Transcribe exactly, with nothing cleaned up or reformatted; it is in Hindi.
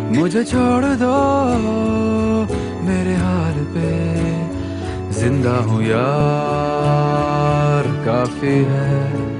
मुझे छोड़ दो मेरे हाल पे, जिंदा हूँ यार काफी है।